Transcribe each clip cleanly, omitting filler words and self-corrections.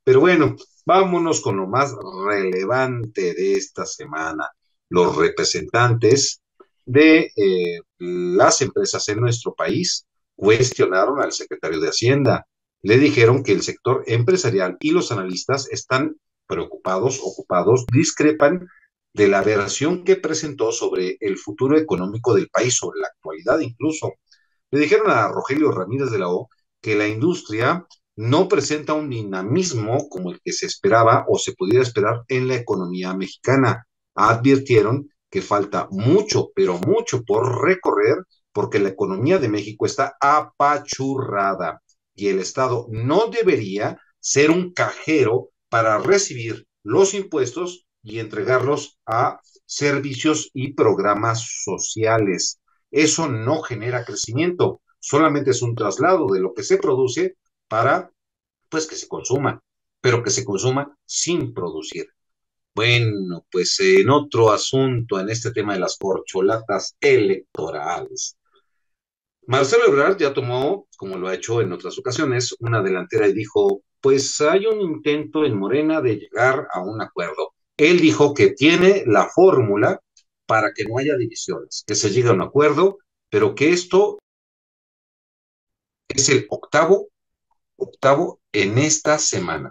Pero bueno, vámonos con lo más relevante de esta semana. Los representantes de las empresas en nuestro país cuestionaron al secretario de Hacienda. Le dijeron que el sector empresarial y los analistas están preocupados, ocupados, discrepan de la versión que presentó sobre el futuro económico del país, sobre la actualidad incluso. Le dijeron a Rogelio Ramírez de la O que la industria no presenta un dinamismo como el que se esperaba o se pudiera esperar en la economía mexicana. Advirtieron que falta mucho, pero mucho por recorrer porque la economía de México está apachurrada y el Estado no debería ser un cajero para recibir los impuestos y entregarlos a servicios y programas sociales. Eso no genera crecimiento, solamente es un traslado de lo que se produce para, pues, que se consuma, pero que se consuma sin producir. Bueno, pues en otro asunto, en este tema de las corcholatas electorales, Marcelo Ebrard ya tomó, como lo ha hecho en otras ocasiones, una delantera y dijo, pues hay un intento en Morena de llegar a un acuerdo. Él dijo que tiene la fórmula para que no haya divisiones, que se llegue a un acuerdo, pero que esto es el octavo en esta semana.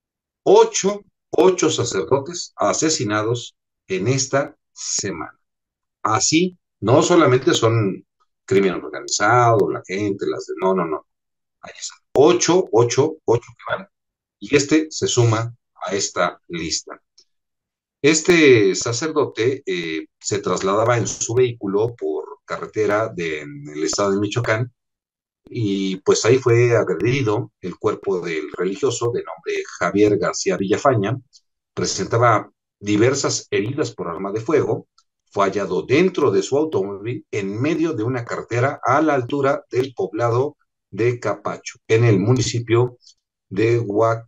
Ocho sacerdotes asesinados en esta semana. Así, no solamente son crimen organizado, la gente, no, no, no. Ahí están. Ocho que van. Y este se suma a esta lista. Este sacerdote se trasladaba en su vehículo por carretera del estado de Michoacán y pues ahí fue agredido el cuerpo del religioso de nombre Javier García Villafaña, presentaba diversas heridas por arma de fuego, fue hallado dentro de su automóvil en medio de una carretera a la altura del poblado de Capacho, en el municipio de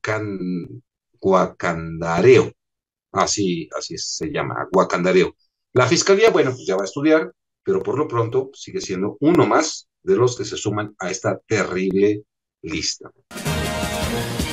Guacandareo, así se llama, Guacandareo. La fiscalía, bueno, pues ya va a estudiar, pero por lo pronto sigue siendo uno más de los que se suman a esta terrible lista.